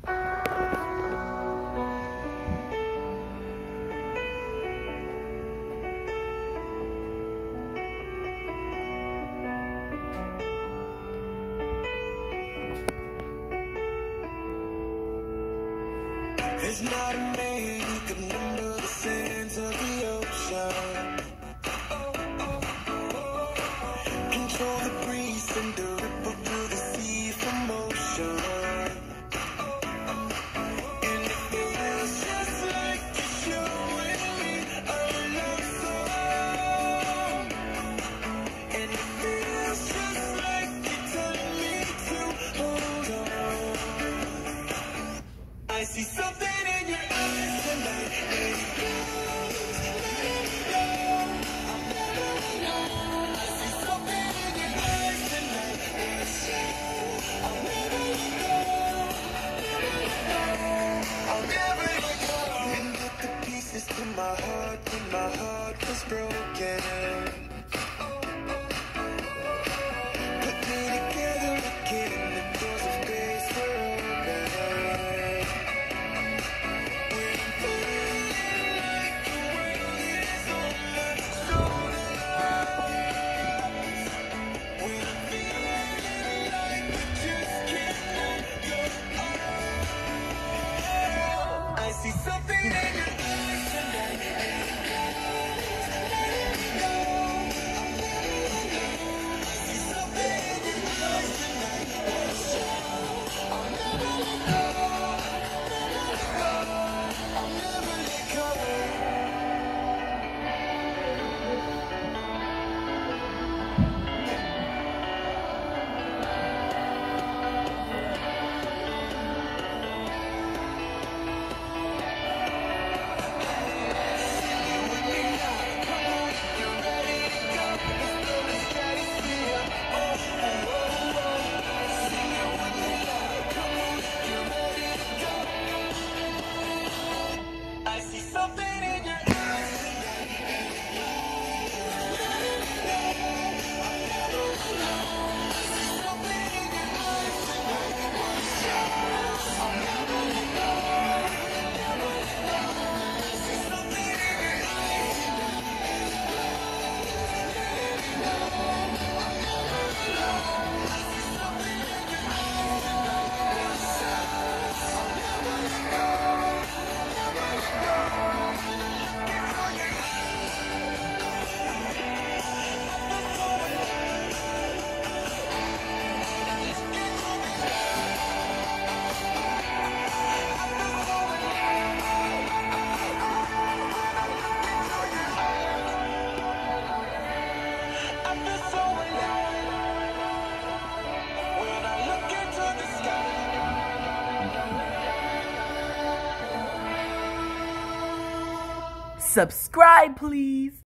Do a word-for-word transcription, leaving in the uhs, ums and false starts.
There's not a man who can number the sands of the ocean. Control the breeze and the ripple through the sea from motion. And it feels just like you're showing me a love song. And it feels just like you're telling me to hold on. I see something in your eyes tonight, and it goes, let it go. I'll never let go. I see something in your eyes tonight, and it's you. I'll never let go, never let go. I'll never let go. And put the pieces to my heart when my heart was broken. Put me together again, the doors of grace were open. I see something in your eyes tonight, and it goes, let it go. I'll never let go. I see something in your eyes tonight, and it's you. I'll never let go, never let go. I'll never let go. I see something in your eyes tonight, and it goes, let it go. I'll never let go. I see something in your eyes tonight, and it's you. I'll never let go, never let go. I see something in your eyes tonight, and it goes, let it go. I'll never let go. I see something in your eyes tonight, and it's you. I'll never let go, never let go. I feel so alive when I look into the sky. Subscribe, please.